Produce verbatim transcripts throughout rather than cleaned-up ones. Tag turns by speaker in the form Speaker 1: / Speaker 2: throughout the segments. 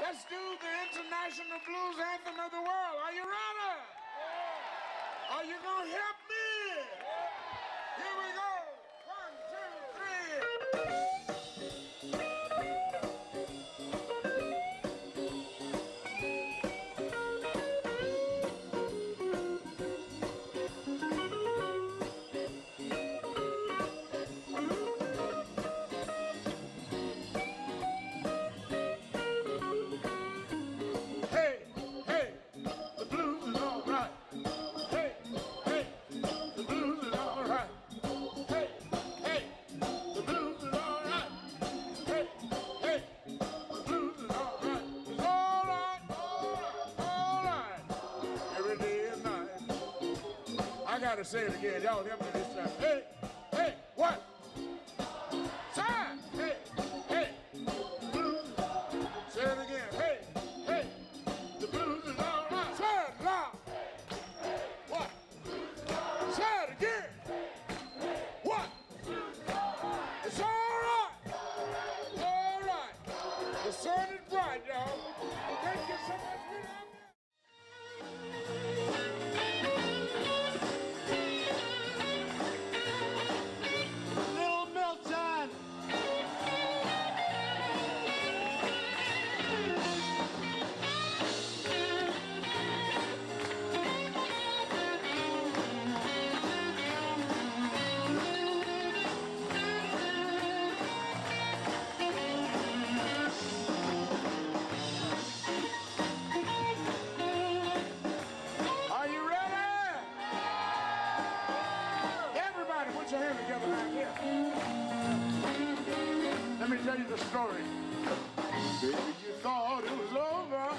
Speaker 1: Let's do the international blues anthem of the world. Are you ready? Are you going to help me? Here we go. One, two, three. I gotta say it again. Y'all help me this time. Hey, hey, what? Sign. Hey, hey. Blues. Say it again. Hey, hey. The blues is all right. Say it loud. What? Say it again. What? It's all right. All right. The sun is bright, y'all. Thank you so much. Let me tell you the story. Baby, you thought it was over.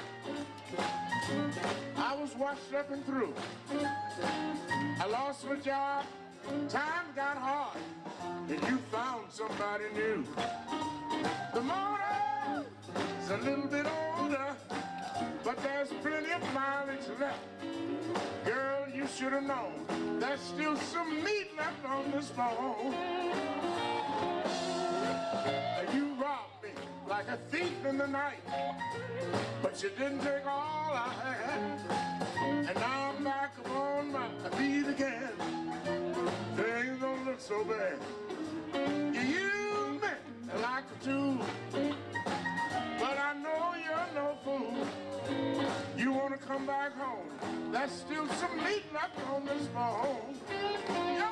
Speaker 1: I was washed up and through. I lost my job. Time got hard. And you found somebody new. The motor is a little bit older, but there's plenty of mileage left. Girl, you should have known. There's still some meat left on this bone. You robbed me like a thief in the night, but you didn't take all I had. And now I'm back on my feet again. Things don't look so bad. You used me like a tool, but I know you're no fool. You want to come back home? There's still some meat left on this bone. Yeah.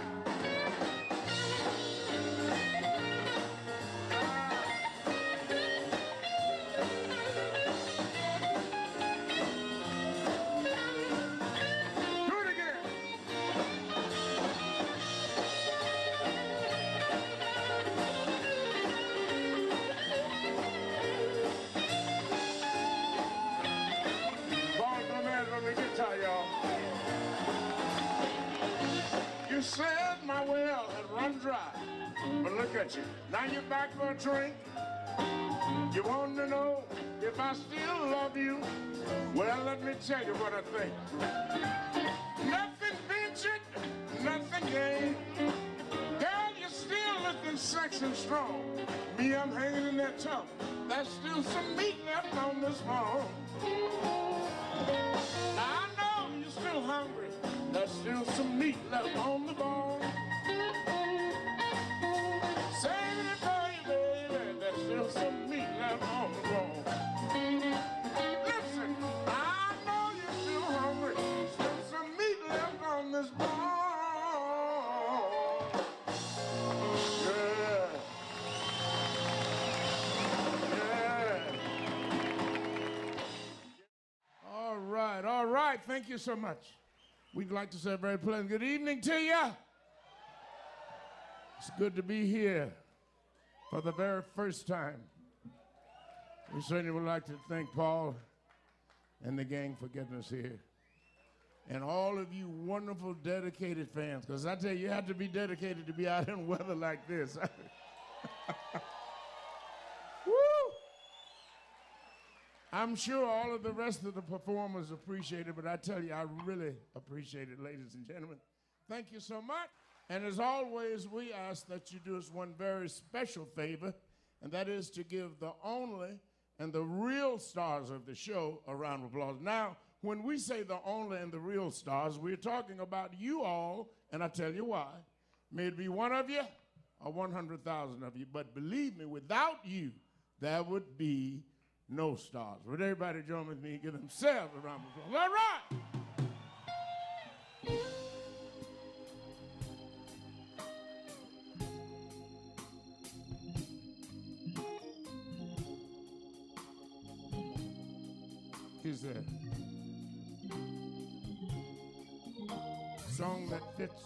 Speaker 1: You said my well had run dry, but look at you, now you're back for a drink. You want to know if I still love you? Well, let me tell you what I think. Nothing ventured, nothing gained. Girl, you're still looking sexy and strong. Me, I'm hanging in that tub. There's still some meat left on this bone. Now, I know you're still hungry. There's still some meat left on the bone. Say it for you, baby. There's still some meat left on the bone. Listen, I know you're still hungry. Still some meat left on this bone. Yeah. Yeah. All right, all right. Thank you so much. We'd like to say a very pleasant good evening to you. It's good to be here for the very first time. We certainly would like to thank Paul and the gang for getting us here. And all of you wonderful, dedicated fans, because I tell you, you have to be dedicated to be out in weather like this. Woo! I'm sure all of the rest of the performers appreciate it, but I tell you, I really appreciate it, ladies and gentlemen. Thank you so much. And as always, we ask that you do us one very special favor, and that is to give the only and the real stars of the show. A round of applause. Now, when we say the only and the real stars, we're talking about you all, and I tell you why. May it be one of you or one hundred thousand of you, but believe me, without you, there would be no stars. Would everybody join with me and give themselves a round of applause? All right. Here's a song that fits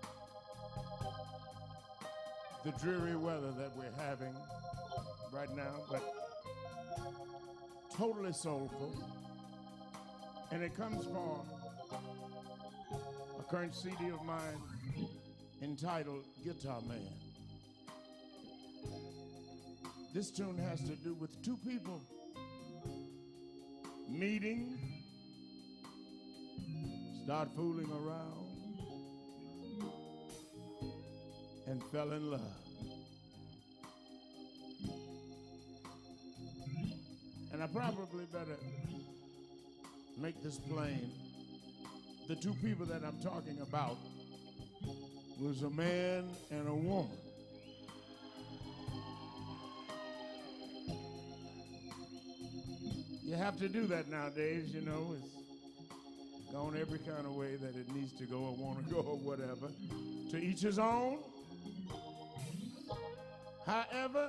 Speaker 1: the dreary weather that we're having right now, but totally soulful. And it comes from a current C D of mine entitled Guitar Man. This tune has to do with two people meeting, start fooling around, and fell in love. And I probably better make this plain. The two people that I'm talking about was a man and a woman. You have to do that nowadays, you know. It's gone every kind of way that it needs to go or want to go or whatever. To each his own. However,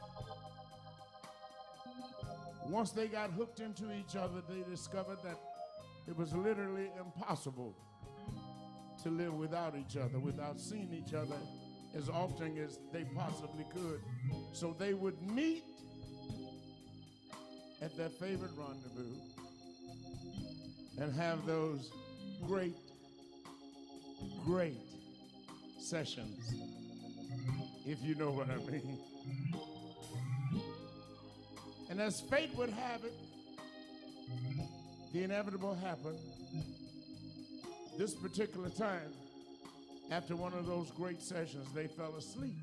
Speaker 1: once they got hooked into each other, they discovered that it was literally impossible to live without each other, without seeing each other as often as they possibly could. So they would meet at their favorite rendezvous and have those great, great sessions, if you know what I mean. And as fate would have it, the inevitable happened. This particular time, after one of those great sessions, they fell asleep.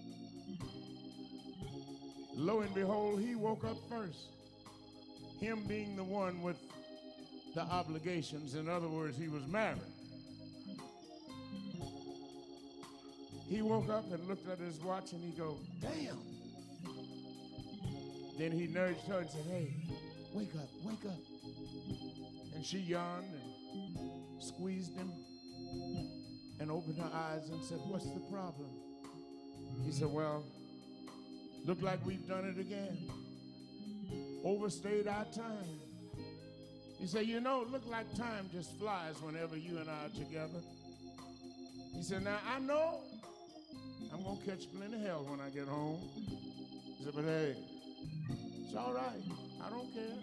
Speaker 1: Lo and behold, he woke up first. Him being the one with the obligations. In other words, he was married. He woke up and looked at his watch and he go, damn. Then he nudged her and said, hey, wake up, wake up. And she yawned and squeezed him and opened her eyes and said, what's the problem? He said, well, look like we've done it again. Overstayed our time. He said, you know, it look like time just flies whenever you and I are together. He said, now I know I'm gonna catch plenty of hell when I get home. He said, but hey, it's all right, I don't care.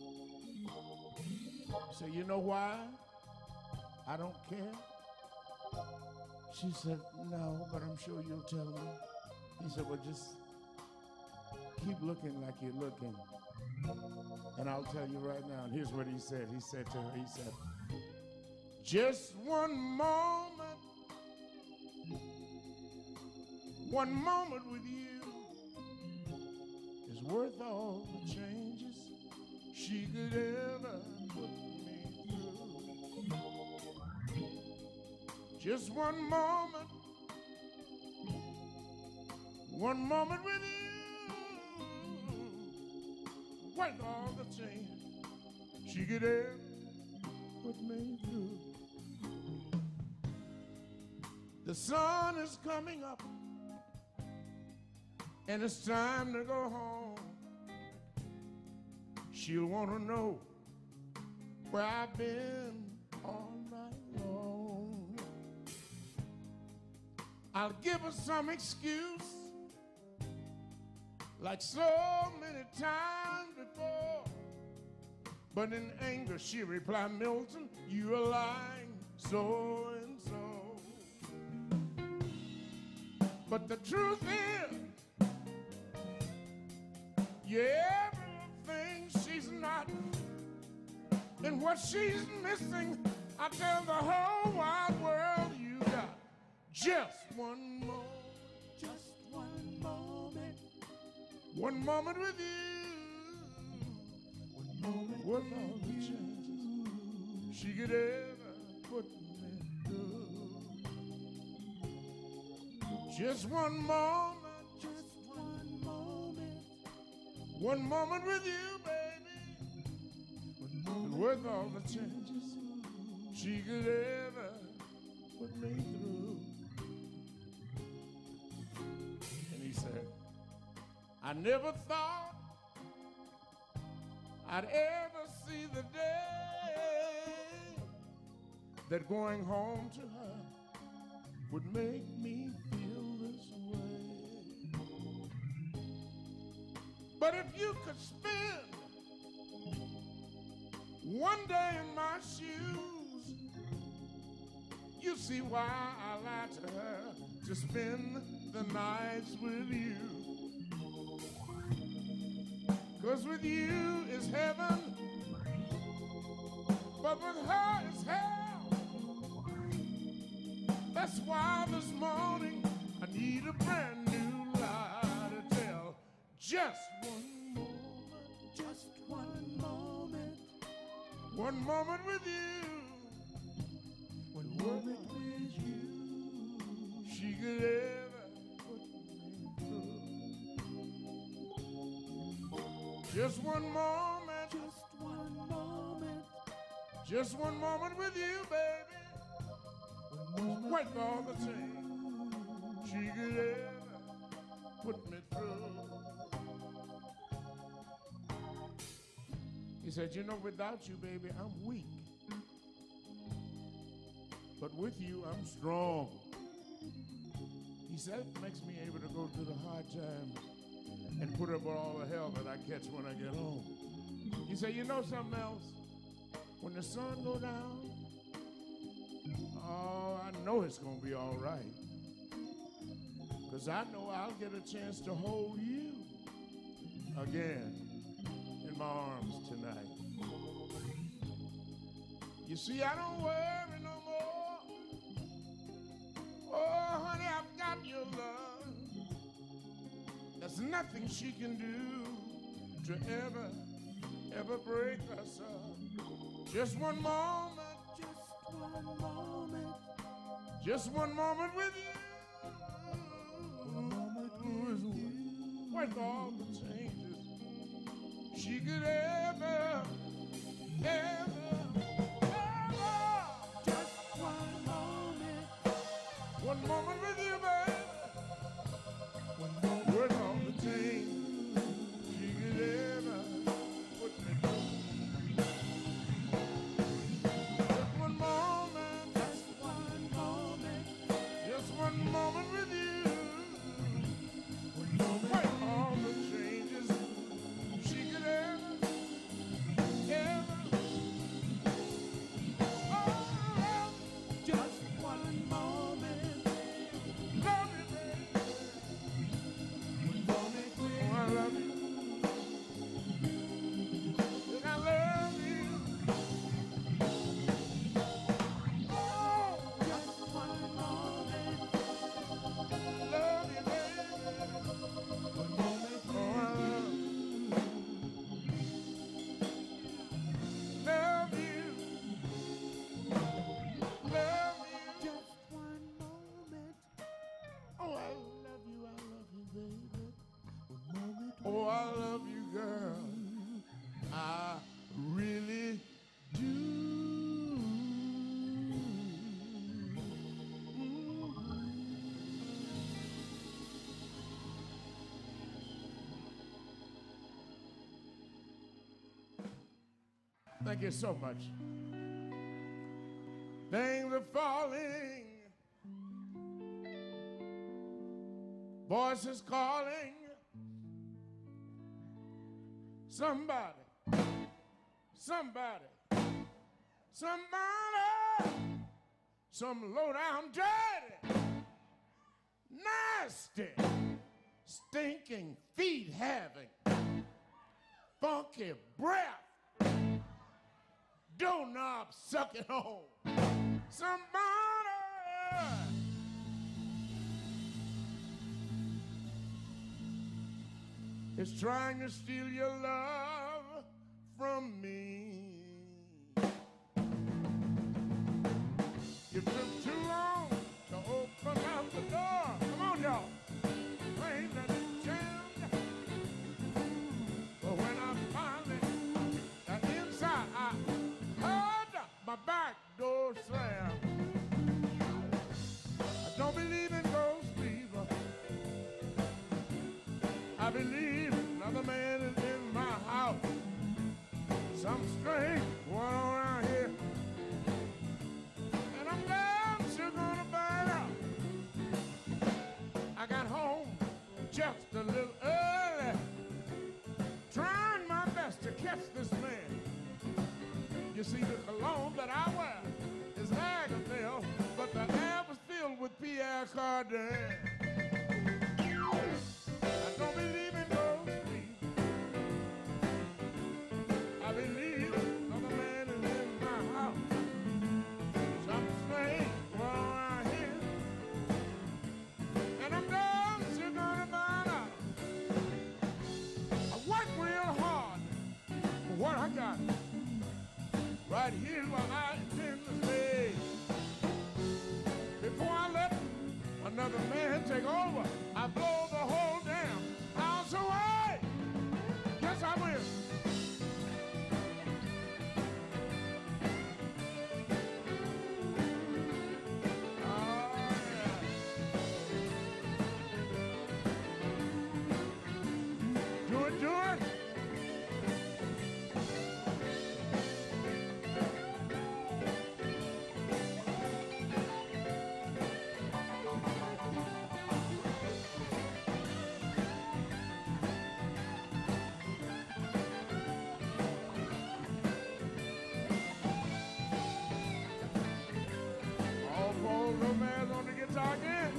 Speaker 1: He said, you know why I don't care? She said, no, but I'm sure you'll tell me. He said, well, just keep looking like you're looking. And I'll tell you right now, and here's what he said. He said to her, he said, just one moment, one moment with you is worth all the changes she could ever put me through. Just one moment, one moment with you, worth all the change she could ever put me through. The sun is coming up and it's time to go home. She'll want to know where I've been all night long. I'll give her some excuse like so many times before. But in anger she replied, Milton, you are lying so and so. But the truth is, yeah, everything she's not. And what she's missing, I tell the whole wide world, you got just one more, just one moment, one moment with you. With all the changes she could ever put me through. Just one moment, just one moment, one moment with you, baby, and worth all the changes she could ever put me through. And he said, I never thought I'd ever see the day that going home to her would make me feel this way. But if you could spend one day in my shoes, you see why I lied to her to spend the nights with you. 'Cause with you is heaven, but with her is hell. That's why this morning I need a brand new lie to tell. Just one moment, just one moment, one moment with you, one moment with you, she could ever put me through. Just one moment, just one moment, just one moment with you, baby. Worth all the change she could ever put me through. He said, you know, without you, baby, I'm weak. But with you, I'm strong. He said, it makes me able to go through the hard times and put up with all the hell that I catch when I get home. He said, you know something else? When the sun go down, oh, I know it's gonna be all right. 'Cause I know I'll get a chance to hold you again in my arms tonight. You see, I don't worry no more. Oh, honey, I've got your love. There's nothing she can do to ever, ever break us up. Just one moment, just one moment, just one moment with you. One moment with you. With all the changes she could ever, ever, ever. Just one moment, one moment with you, baby. One moment with all the changes she could ever put me through. One moment with you, one moment with all the changes she could ever, ever. Oh, just one moment, love you, baby. One moment with you, oh, I love you, and I love you. Oh, just one moment. Love you, baby. One moment, oh, I love you. Love you. Love you. Just one moment. Oh, I love you, I love you, baby. One moment. Oh, I love you, girl. I really do. Thank you so much. Things are falling, voices calling. Somebody, somebody, somebody, some low-down, dirty, nasty, stinking, feet-having, funky breath, doorknob sucking on. Somebody is trying to steal your love from me. It took too long to open up the door. Come on, y'all. Ain't nothing jammed. But when I finally got inside, I heard my back door slam. I don't believe in ghost people. I believe another man is in my house. Some strange one around here. And I'm damn sure gonna burn out. I got home just a little early, trying my best to catch this man. You see, the cologne that I wear is Agaville, but the air was filled with Pierre Cardin. I don't believe in those people. I believe another man is in my house. Some strange one around here, and I'm damn sure gonna find out. I worked real hard for what I got. Right here where I intend to stay. Before I let another man take over, I blow the whole damn house away. Yes, I will. Oh, yeah. Do it, do it. Little man on the guitar again.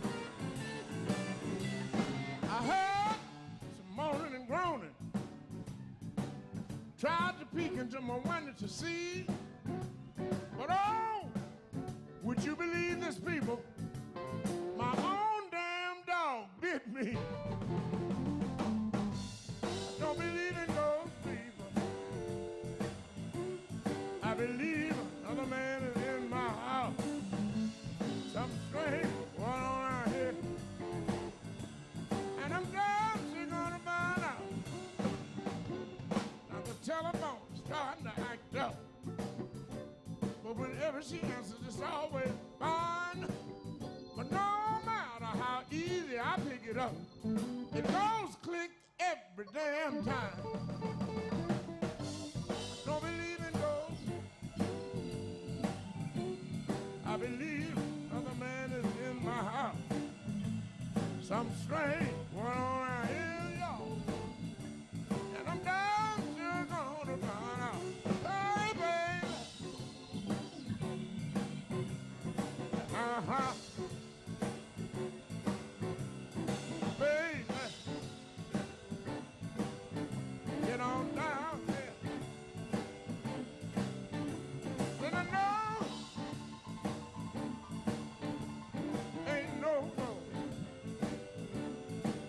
Speaker 1: I heard some moaning and groaning. Tried to peek into my window to see, but oh, would you believe this, people? My own damn dog bit me. I don't believe in those people. I believe another man is in my house. Some strange one around here, and I'm damn sure gonna find out. Now the telephone's starting to act up, but whenever she answers, it's always fine. But no matter how easy I pick it up, it goes click every damn time. I don't believe in ghosts. I believe another man is in my house. Some strange one around here, y'all. And I'm damn sure gonna find out. Hey, baby. Uh-huh. Baby. Get on down there. Then I know ain't no road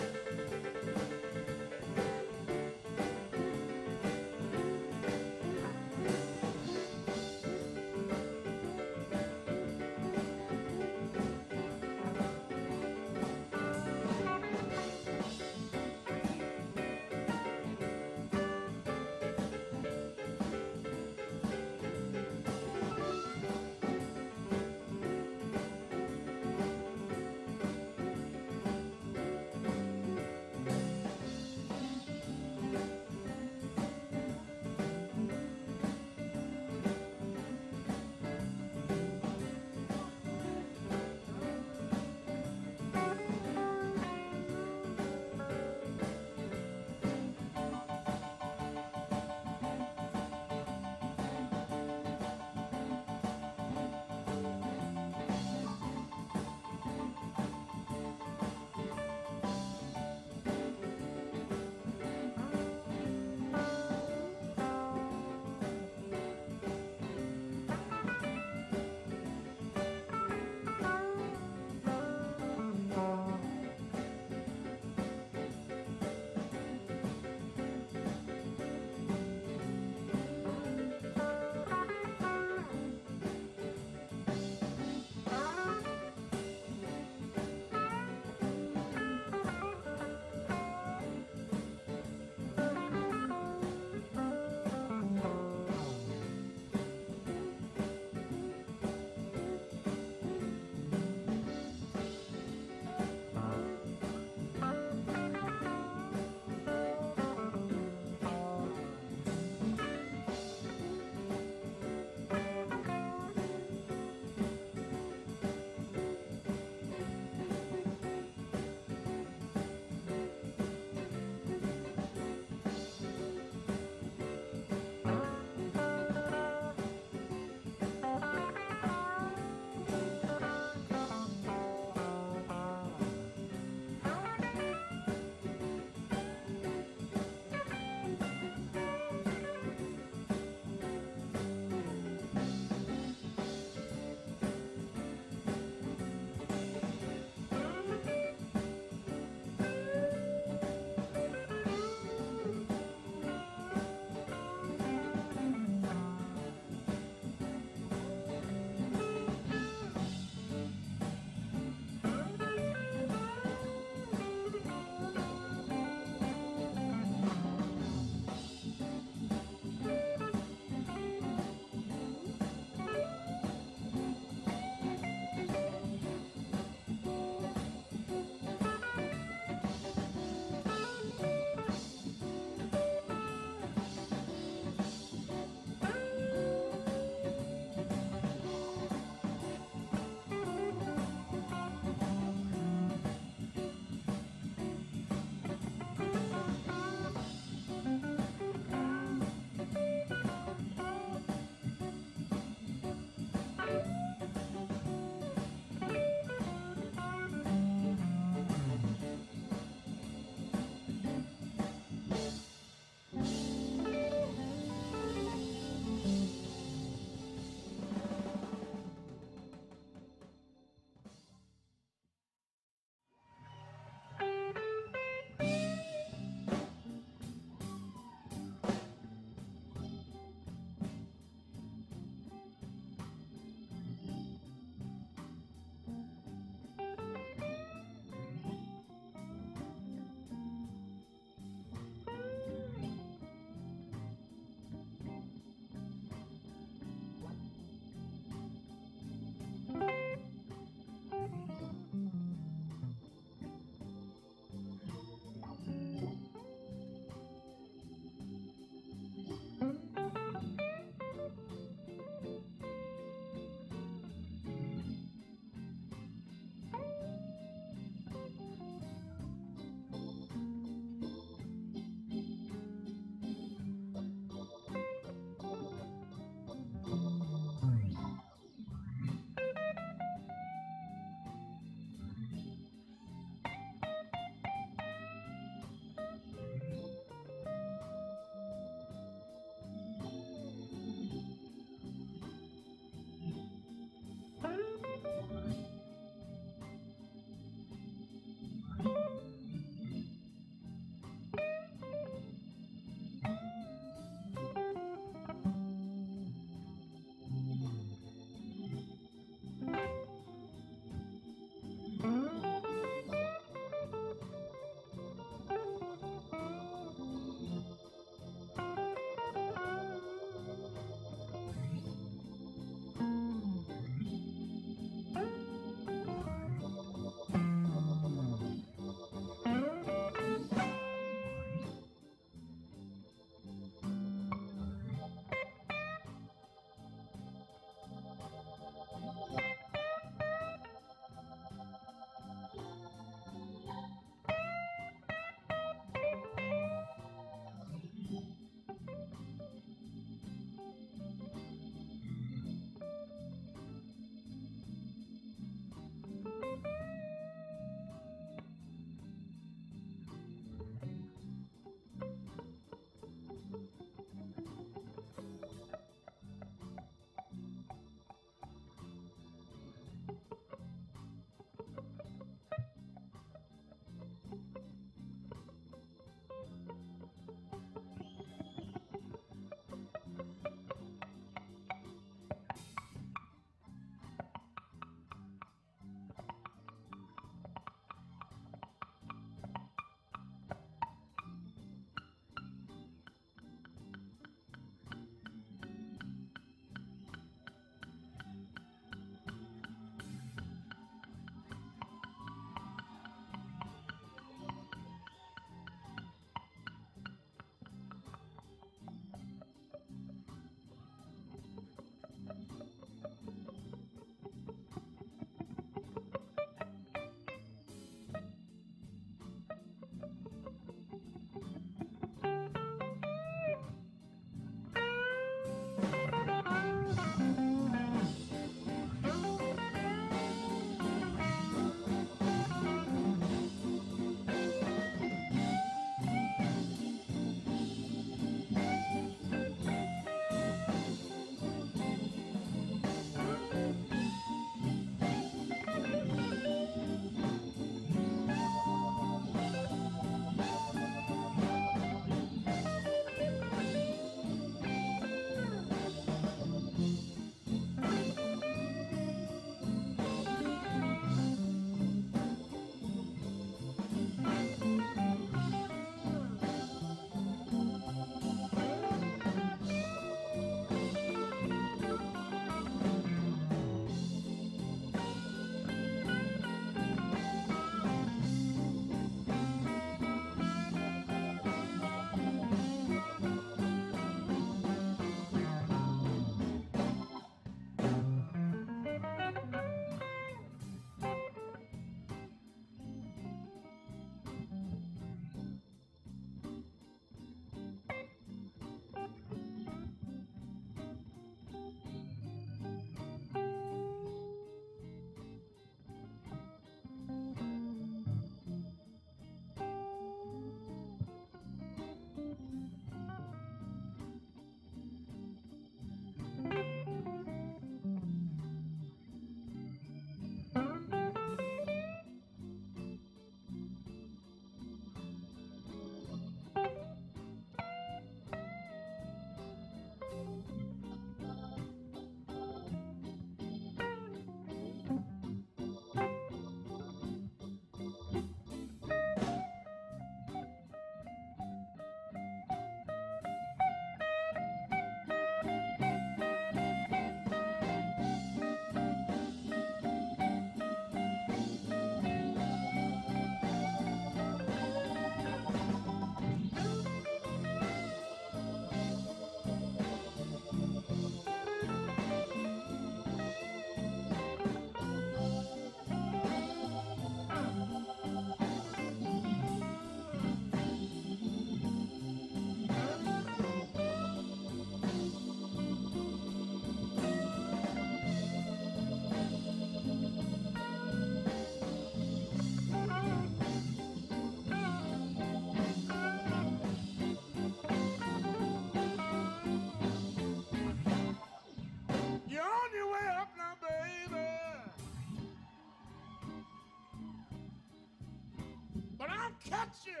Speaker 1: catch you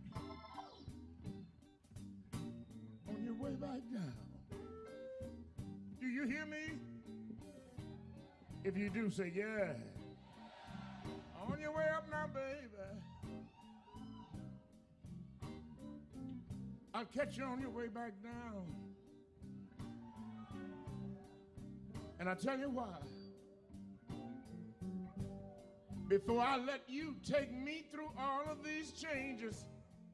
Speaker 1: on your way back down. Do you hear me? If you do, say yeah. On your way up now, baby. I'll catch you on your way back down. And I'll tell you why. Before I let you take me through all of these changes,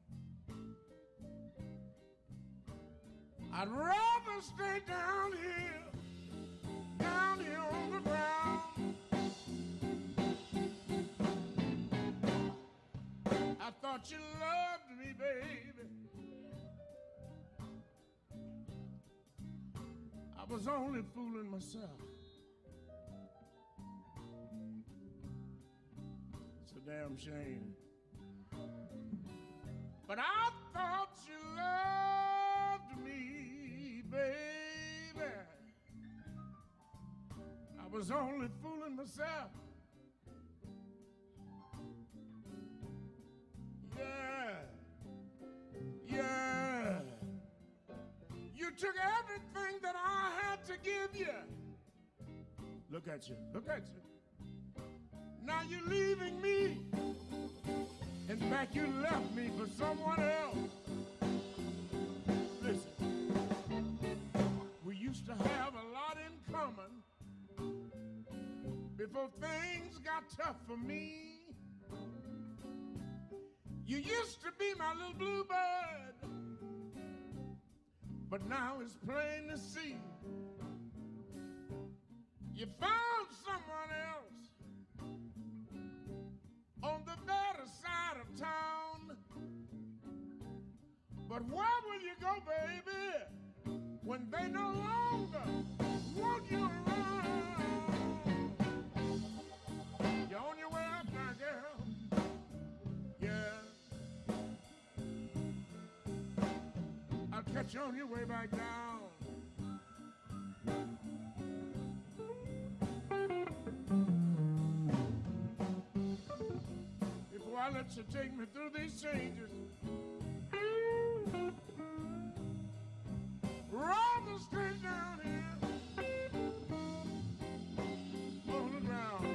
Speaker 1: I'd rather stay down here, down here on the ground. I thought you loved me, baby. I was only fooling myself. It's a damn shame. But I thought you loved me, baby. I was only fooling myself. Yeah, yeah. You took everything that I had to give you. Look at you, look at you. Now you're leaving me. In fact, you left me for someone else. Listen, we used to have a lot in common before things got tough for me. You used to be my little bluebird, but now it's plain to see you found someone else on the better side of town. But where will you go, baby, when they no longer want you around? You're on your way up now, girl. Yeah. I'll catch you on your way back down. Before I let you take me through these changes, rather stay down here on the ground.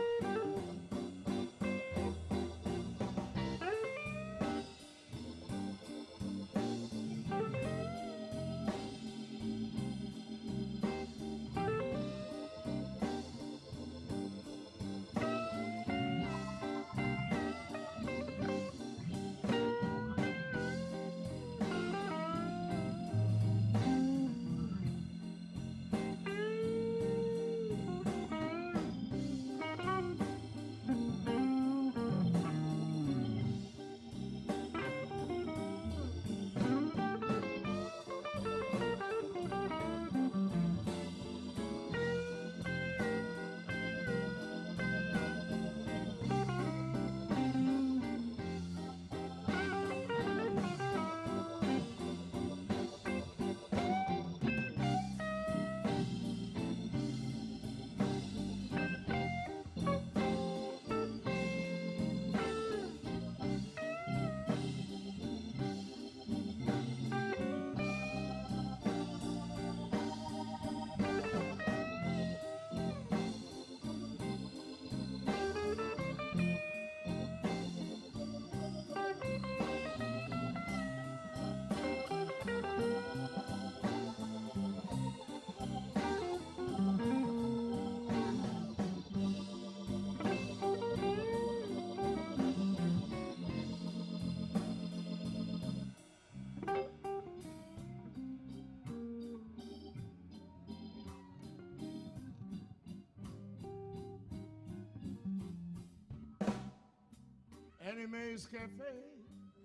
Speaker 1: Annie Mae's Cafe.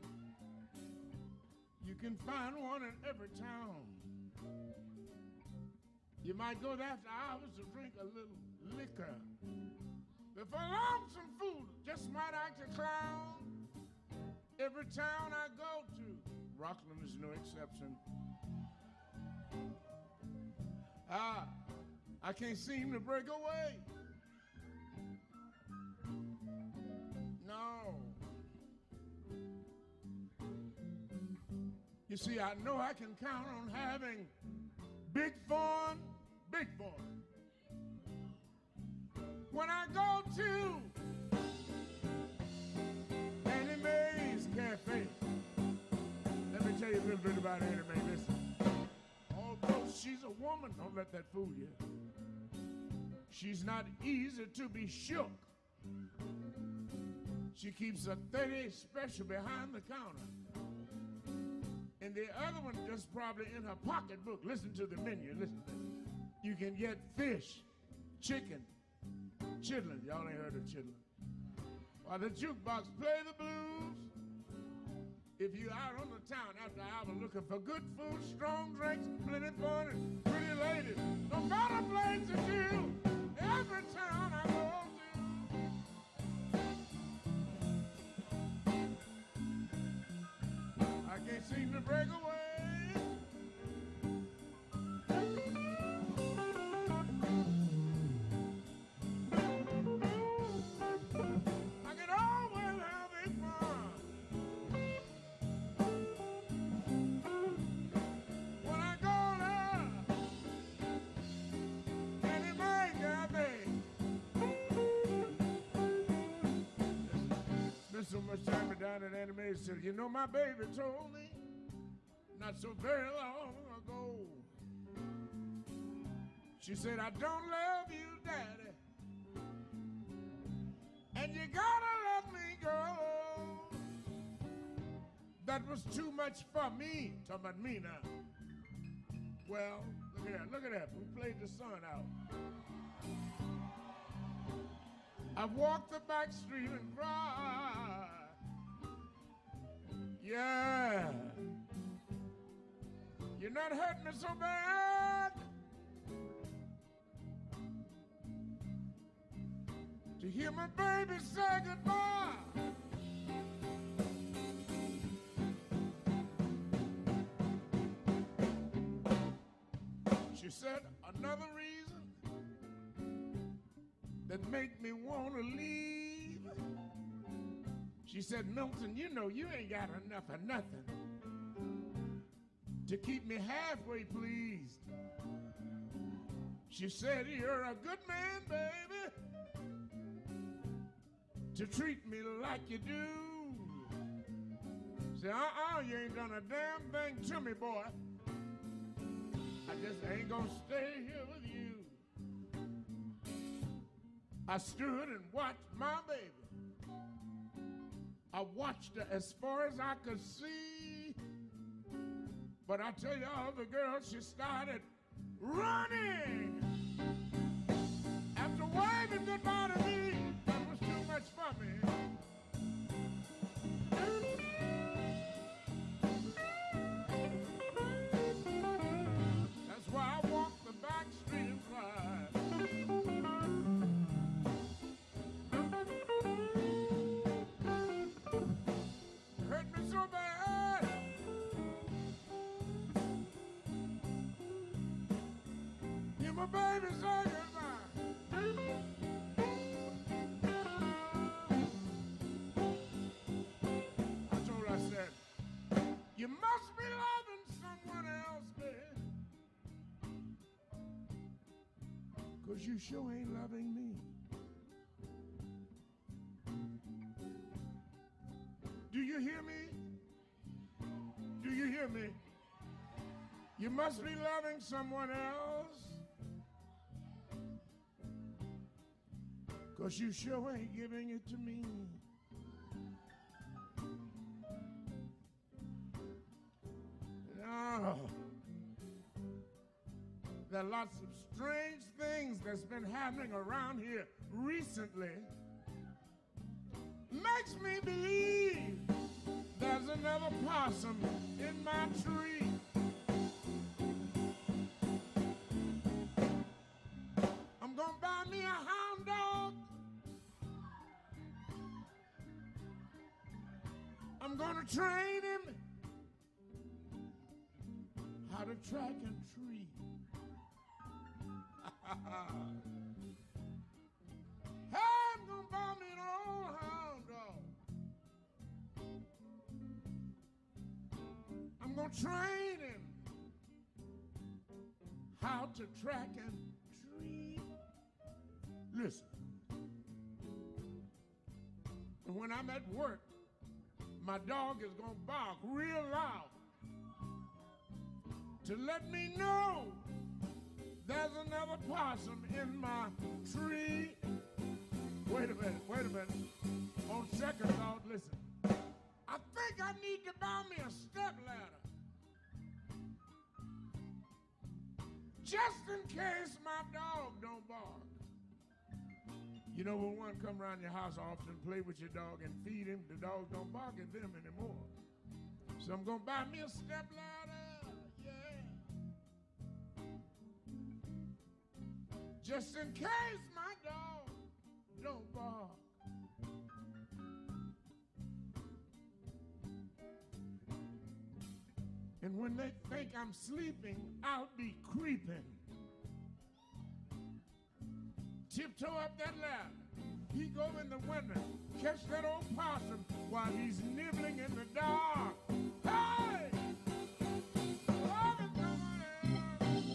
Speaker 1: You can find one in every town. You might go there after hours to drink a little liquor. Before long, some food just might act a clown. Every town I go to, Rockland is no exception. Ah, I can't seem to break away. No. see, I know I can count on having big fun, big fun. When I go to Annie Mae's Cafe, let me tell you a little bit about Annie Mae. Listen, although she's a woman, don't let that fool you. She's not easy to be shook. She keeps a thirty special behind the counter. And the other one just probably in her pocketbook. Listen to the menu. Listen. You can get fish, chicken, chitlin. Y'all ain't heard of chitlin. While the jukebox play the blues. If you're out on the town after hour looking for good food, strong drinks, plenty fun, and pretty ladies, no matter place to do, every town I go to, I can't seem to break away. I can always have a fun. When I go there, Annie Mae Cafe. Spent so much time down at Annie Mae, said, you know, my baby told me not so very long ago. She said, I don't love you, Daddy, and you gotta let me go. That was too much for me. Talking about me now. Well, look at that, look at that. We played the sun out. I've walked the back street and cried. Yeah. You're not hurting me so bad. To hear my baby say goodbye. She said another reason that make me want to leave. She said, Milton, you know you ain't got enough of nothing to keep me halfway pleased. She said, you're a good man, baby, to treat me like you do. Say, uh-uh, you ain't done a damn thing to me, boy. I just ain't gonna stay here with you. I stood and watched my baby. I watched her as far as I could see. But I tell y'all, the girl, she started running. After waving goodbye to me, that was too much for me. That's why I walked the back street and cried. Hurt me so bad. Hear my baby say goodbye. I told her, I said, you must be loving someone else, babe, 'cause you sure ain't loving me. Do you hear me? Do you hear me? You must be loving someone else, 'cause you sure ain't giving it to me. No. There are lots of strange things that's been happening around here recently. Makes me believe there's another possum in my tree. I'm gonna buy me a hound dog. I'm gonna train him how to track and tree. Hey, I'm gonna buy me an old hound dog. I'm gonna gonna train him how to track and treat. Listen, and when I'm at work, my dog is gonna bark real loud to let me know there's another possum in my tree. Wait a minute, wait a minute. On second thought, listen. I think I need to buy me a step ladder, just in case my dog don't bark. You know, when one come around your house often, play with your dog and feed him, the dog don't bark at them anymore. So I'm gonna buy me a step ladder, yeah. Just in case my dog don't bark. And when they think I'm sleeping, I'll be creeping. Tiptoe up that ladder. He go in the window, catch that old possum while he's nibbling in the dark. Hey! Love is someone else,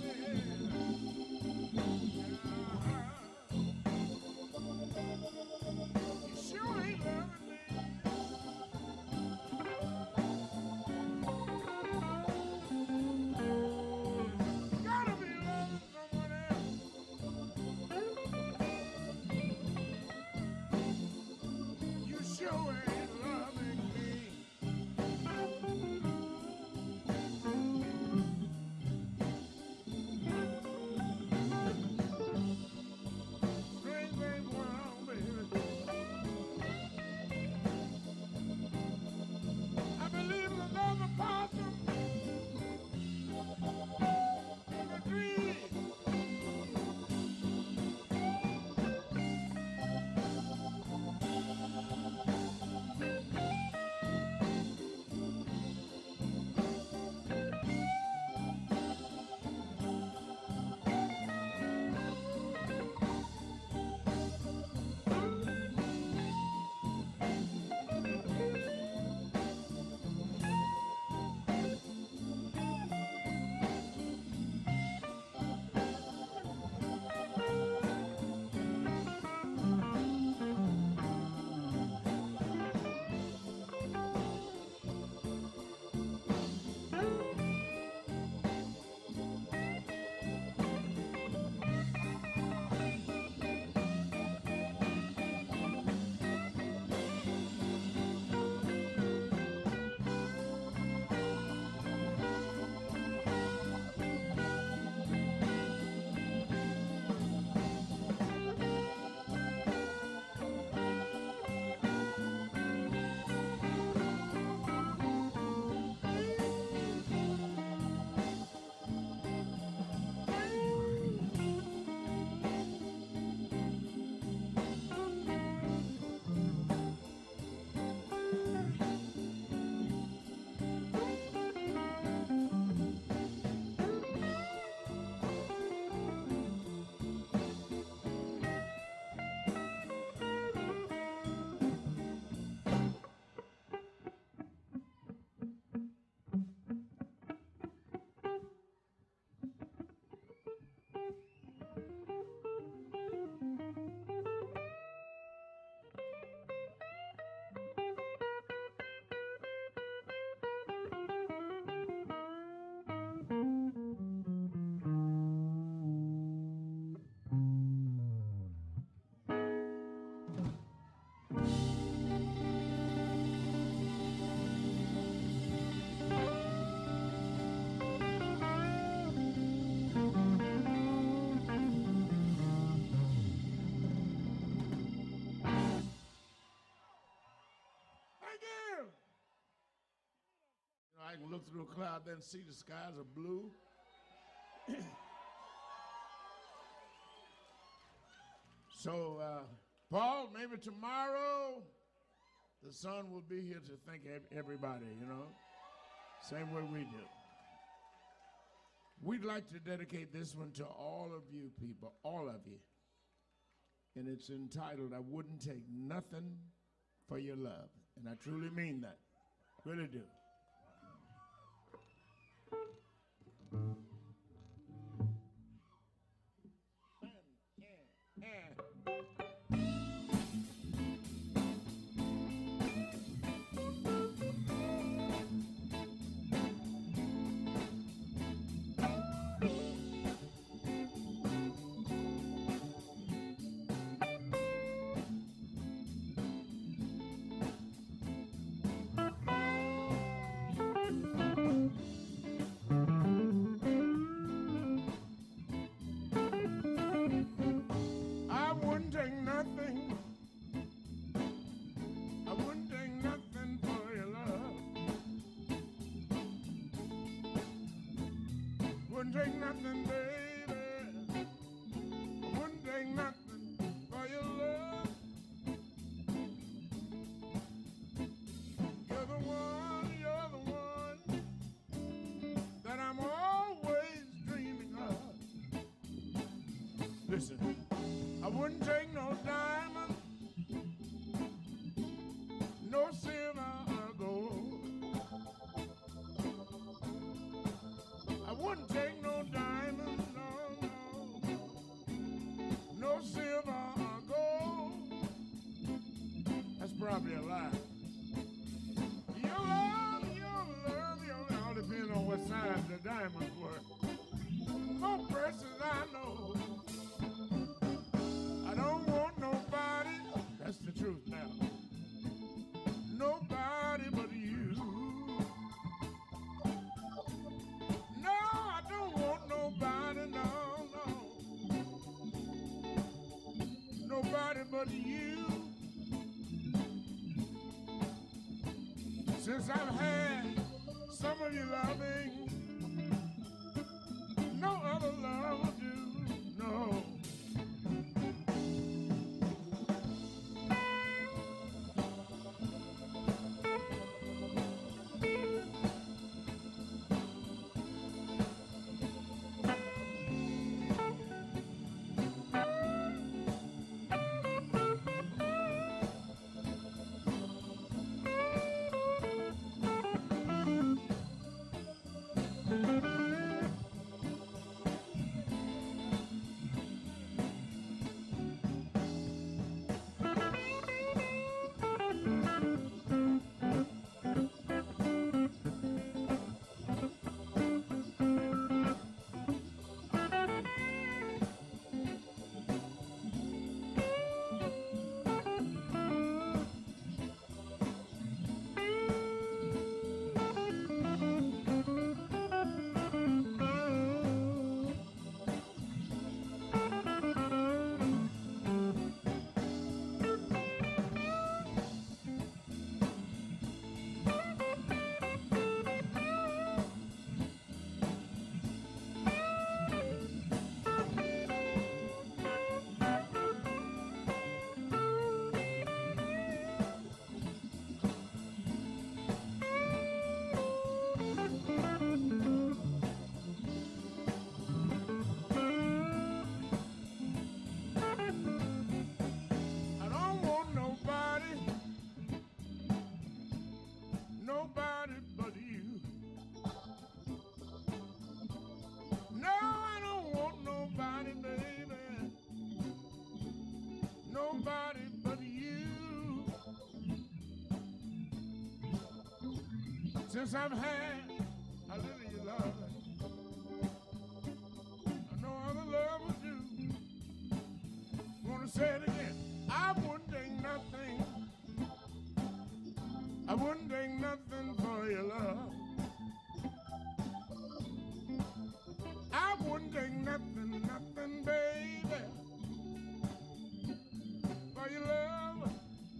Speaker 1: yeah. You sure ain't loving me. Gotta be loving someone else. You sure ain't loving me. Strange things going on, baby. I believe in another possum in the tree. I can look through a cloud, then see the skies are blue. So, uh, Paul, maybe tomorrow the sun will be here to thank everybody, you know, same way we do. We'd like to dedicate this one to all of you people, all of you. And it's entitled, I Wouldn't Take Nothing for Your Love. And I truly mean that, really do. I wouldn't take nothing. I wouldn't take nothing for your love. Wouldn't take nothing, baby. I wouldn't take nothing for your love. You're the one, you're the one that I'm always dreaming of. Listen, I wouldn't take no diamond, no silver or gold. I wouldn't take no diamond, no, no, no silver or gold. That's probably a lie. Your love, your love, your love, all depends on what size the diamonds were. More precious I know. I don't want nobody, that's the truth now, nobody but you. No, I don't want nobody, no, no, nobody but you. Since I've had some of your loving, no other love will do, no. Nobody but you. No, I don't want nobody, baby. Nobody but you. Since I've had a little of your love, no other love will do. Wanna say it again. I wouldn't take nothing. I wouldn't take nothing for your love. I wouldn't take nothing, nothing, baby, for your love.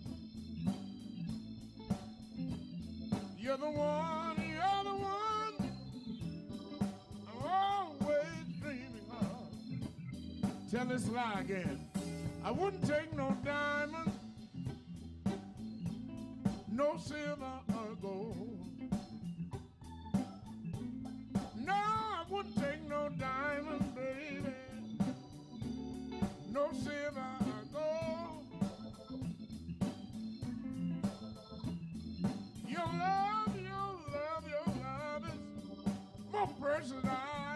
Speaker 1: You're the one, you're the one I'm always dreaming of. Tell this lie again. I wouldn't take no diamond, no silver or gold. No, I wouldn't take no diamond, baby, no silver or gold. Your love, your love, your love is more precious than I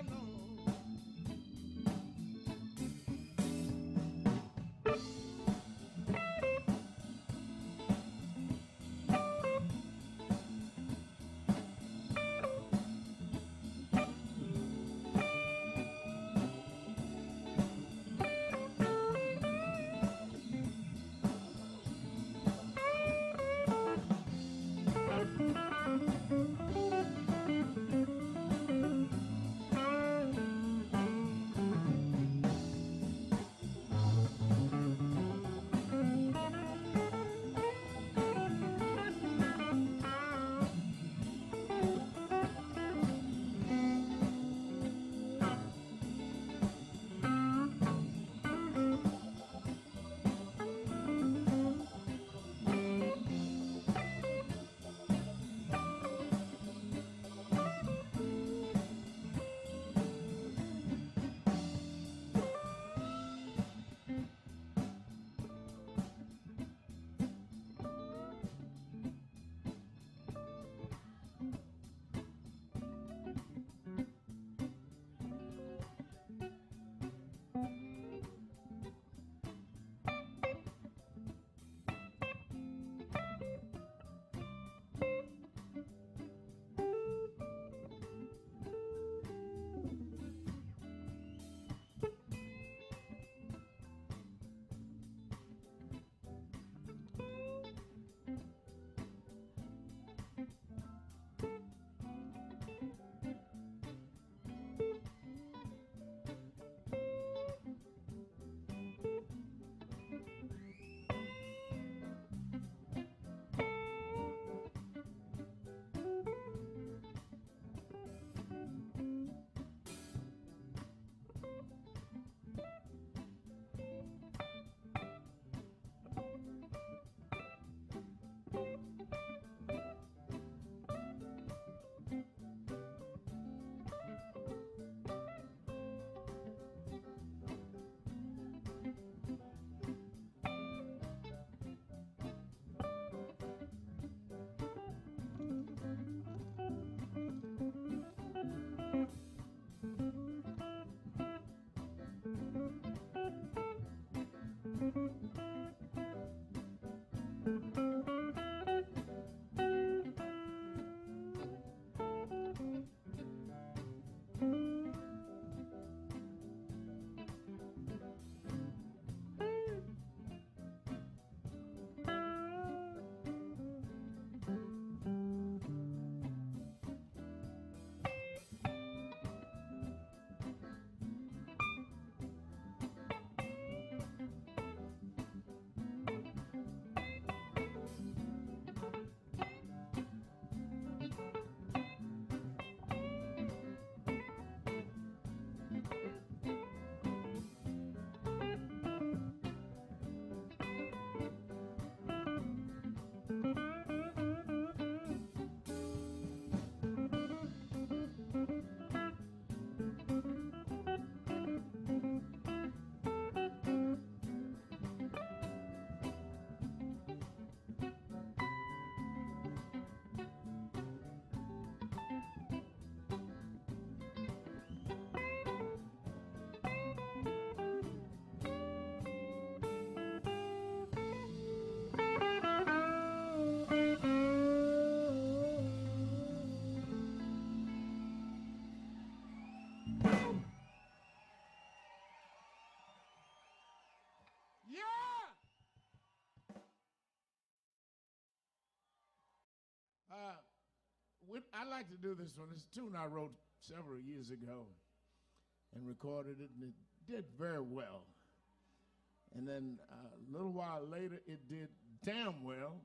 Speaker 1: Uh, I like to do this one. It's a tune I wrote several years ago and recorded it, and it did very well. And then uh, a little while later, it did damn well.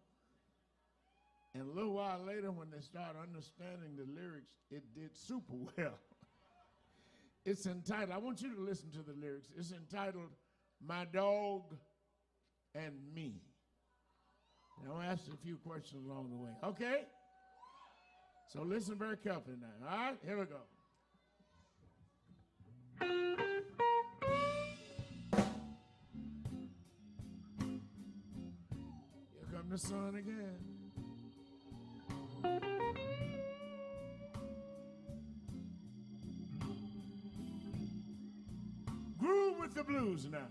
Speaker 1: And a little while later, when they started understanding the lyrics, it did super well. It's entitled, I want you to listen to the lyrics. It's entitled, My Dog and Me. And I'll ask you a few questions along the way. Okay? So listen very carefully now. All right? Here we go. Here comes the sun again. Groove with the blues now.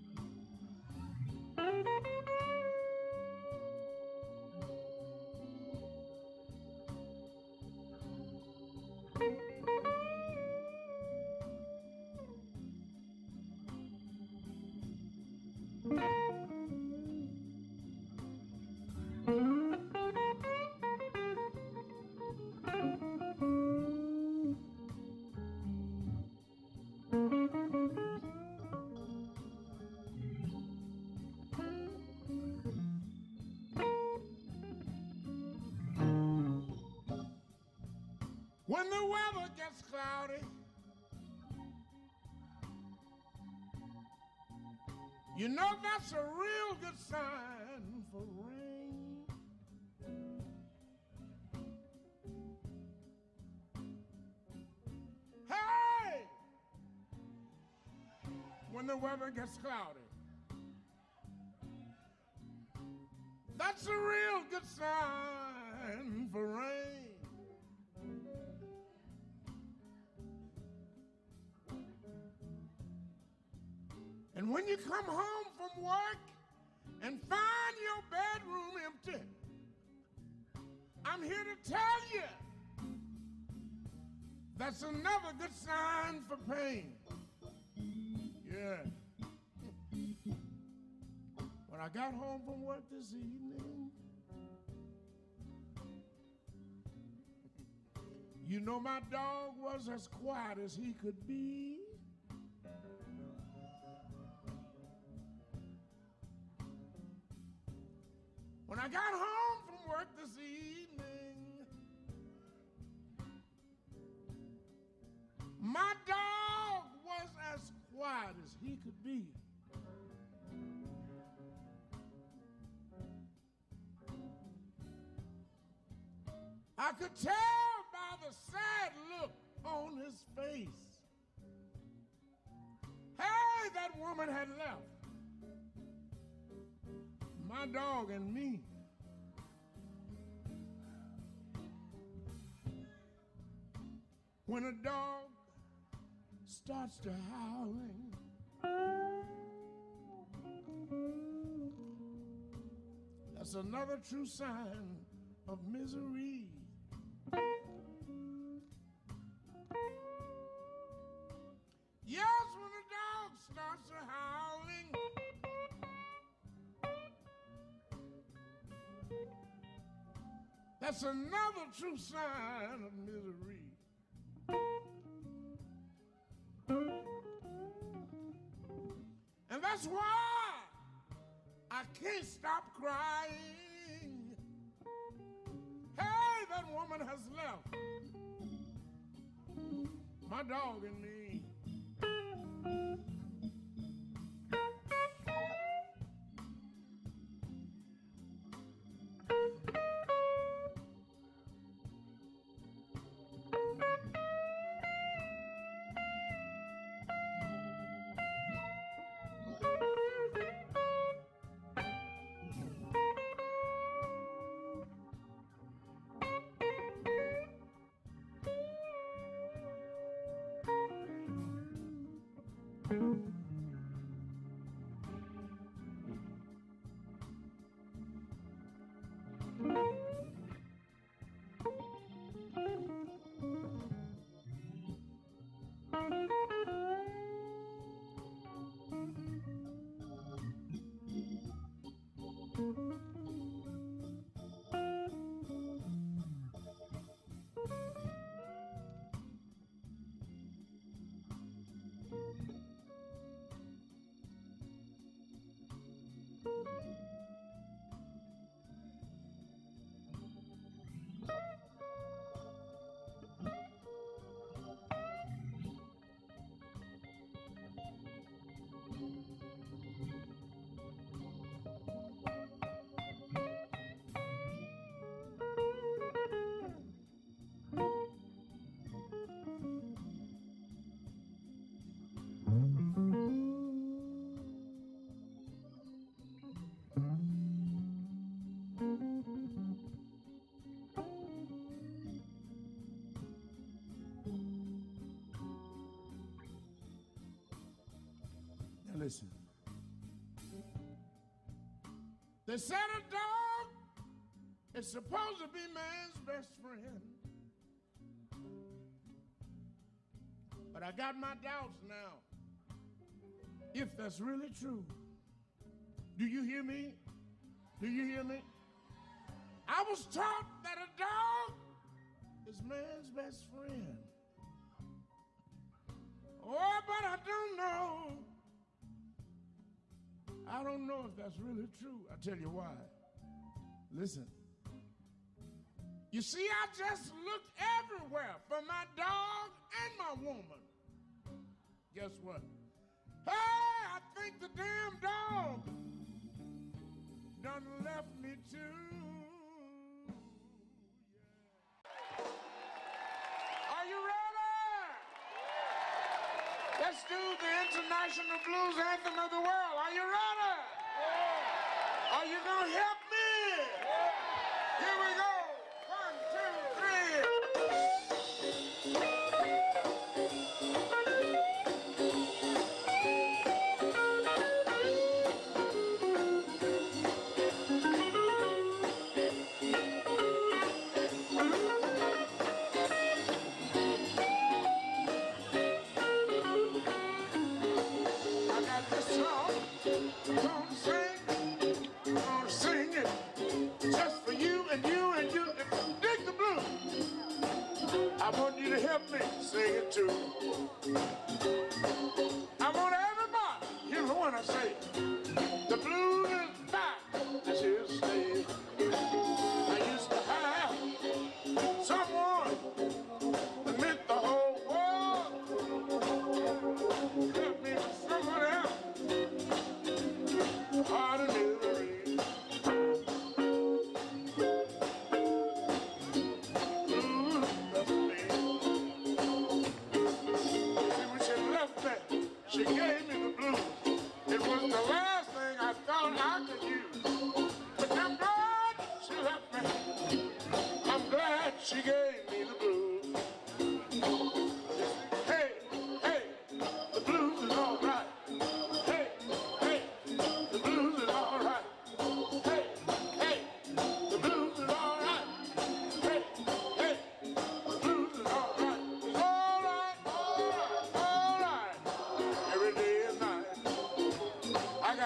Speaker 1: When the weather gets cloudy, you know that's a real good sign for rain. Hey! When the weather gets cloudy, that's a real good sign for rain. And when you come home from work and find your bedroom empty, I'm here to tell you that's another good sign for pain. Yeah. When I got home from work this evening, you know my dog was as quiet as he could be. When I got home from work this evening, my dog was as quiet as he could be. I could tell by the sad look on his face. Hey, that woman had left my dog and me. When a dog starts to howling, That's another true sign of misery. Yes, when the dog starts howling, that's another true sign of misery. And that's why I can't stop crying. Hey, that woman has left my dog and me. Now listen. They said a dog is supposed to be man's best friend. But I got my doubts now, if that's really true. Do you hear me? Do you hear me? I was taught that a dog is man's best friend. Oh, but I don't know. I don't know if that's really true. I'll tell you why. Listen. You see, I just looked everywhere for my dog and my woman. Guess what? Hey, I think the damn dog done left me too. Yeah. Are you ready? Let's do the international blues anthem of the world. Are you ready? Yeah. Are you gonna help me? Yeah. Here we go. One, two, three. I want you to help me sing it too. I want everybody, hear what I say. The blues is back, this here to stay. I used to have someone that meant the whole world. Help me with someone else. Heart of misery. She gave me the blues. It was the last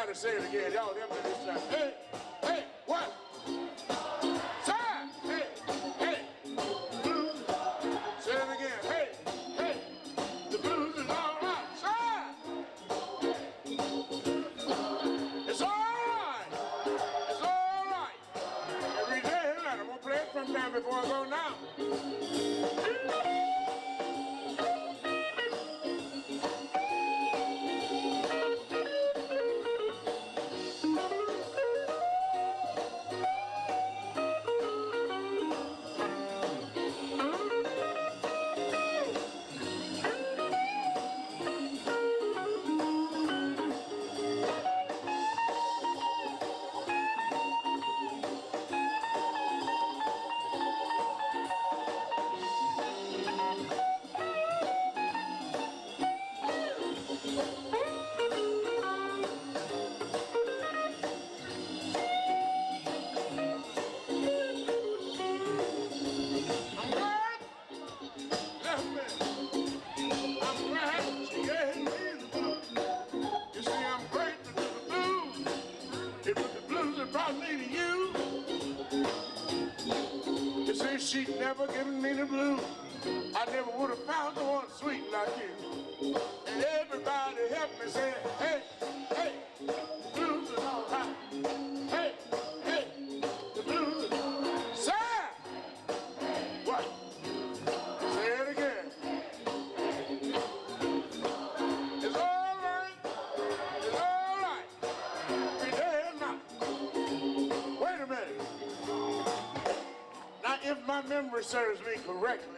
Speaker 1: gotta say it again. Y'all help me this time. Hey, hey, what? Side. Hey, hey. Blues. Say it again. Hey, hey. The blues is all right. Side. It's all right. It's all right. Every day, I'm gonna play it sometime before I go now. She'd never given me the blues. I never would have found the one sweet like you. And everybody helped me say, hey, hey, the blues is all right. Hey, hey, the blues is all right. Say, what? Say it again. It's all right. It's all right. Every day and night. Wait a minute. Now, if my memory serves me correctly,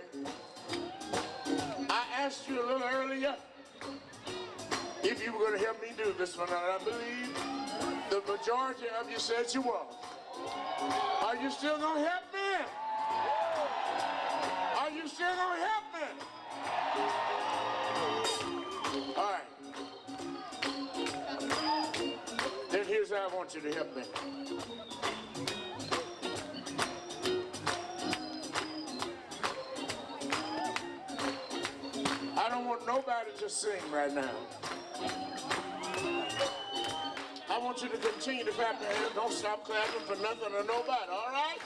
Speaker 1: I asked you a little earlier if you were going to help me do this one, and I believe the majority of you said you were. Are you still going to help me? Are you still going to help me? All right. Then here's how I want you to help me. I don't want nobody to sing right now. I want you to continue to clap your hands. Don't stop clapping for nothing or nobody, all right?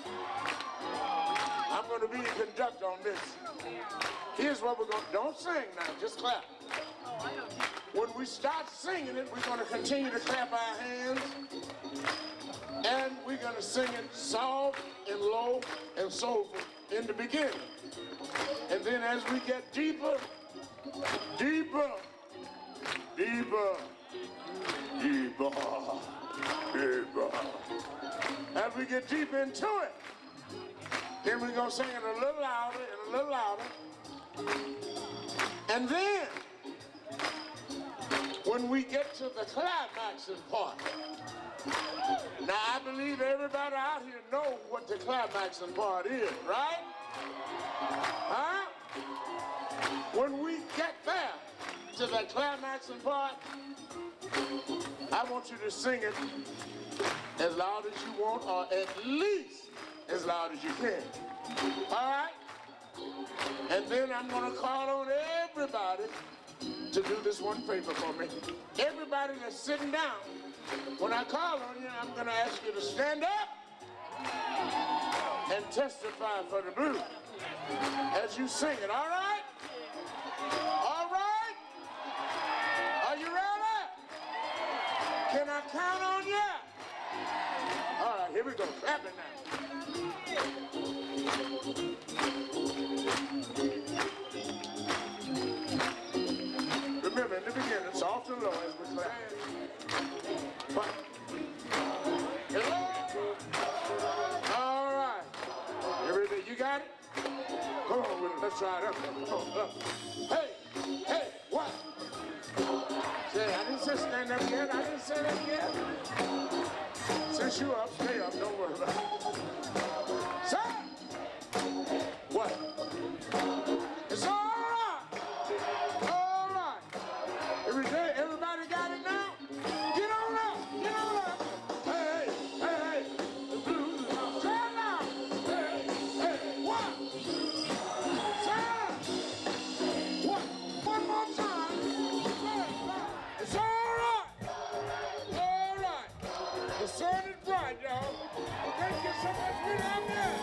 Speaker 1: I'm going to be the conductor on this. Here's what we're going to do. Don't sing now, just clap. When we start singing it, we're going to continue to clap our hands. And we're going to sing it soft and low and soulful in the beginning. And then as we get deeper, deeper, deeper, deeper, deeper, as we get deep into it, then we're going to sing it a little louder and a little louder. And then, when we get to the climaxing part, now I believe everybody out here knows what the climaxing part is, right? Huh? When we get there to the climaxing part, I want you to sing it as loud as you want, or at least as loud as you can. All right? And then I'm going to call on everybody to do this one favor for me. Everybody that's sitting down, when I call on you, I'm going to ask you to stand up and testify for the blues as you sing it, all right? All right? Are you ready? Can I count on you? All right, here we go. Clap it now. Remember, in the beginning, soft and low as we clap. But, hello? All right. Everything, you got it? Come on with it. Let's try it up. Come on, up. Hey, hey, what? Say, I didn't say stand up yet. I didn't say that yet. Since you up, stay up. Don't worry about it. Say, what? It's all right. All right. Every day, everybody got it now? Get on up. Get on up. Hey, hey, hey. The blues is on. Say it now. Hey, hey, what? Say it. What? One more time. It's all right. All it up there.